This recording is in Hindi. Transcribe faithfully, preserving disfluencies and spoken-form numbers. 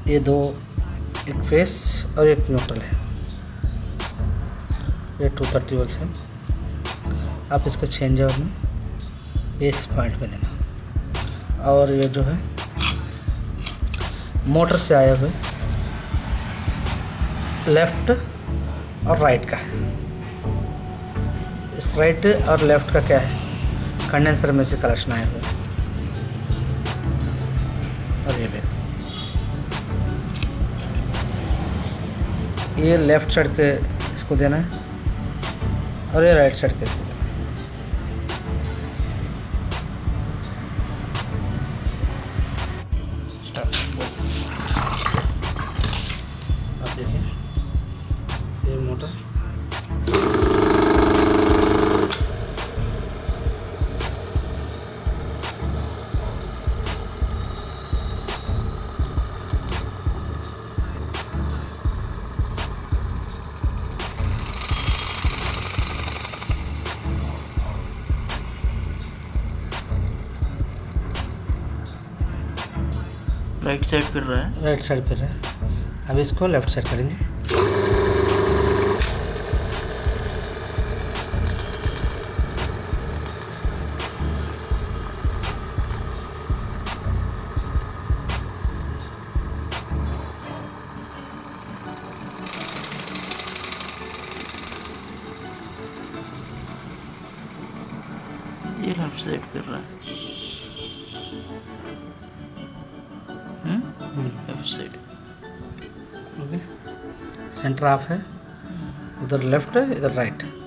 ये दो, एक फेस और एक न्यूट्रल है। ये टू थर्टी वोल्ट है। आप इसको चेंज ओवर में ये इस पॉइंट पे देना। और ये जो है मोटर से आए हुए लेफ्ट और राइट का है। इस राइट और लेफ्ट का क्या है, कंडेंसर में से कनेक्शन आए हुए। और ये भी ये लेफ्ट साइड पे इसको देना है और ये राइट साइड पे इसको देना है। अब देखिए ये मोटर राइट साइड फिर रहा है राइट साइड फिर रहा है। अब इसको लेफ्ट साइड करेंगे। ये लेफ्ट साइड फिर रहा है। Left side okay, centre off है, उधर लेफ्ट है, इधर राइट।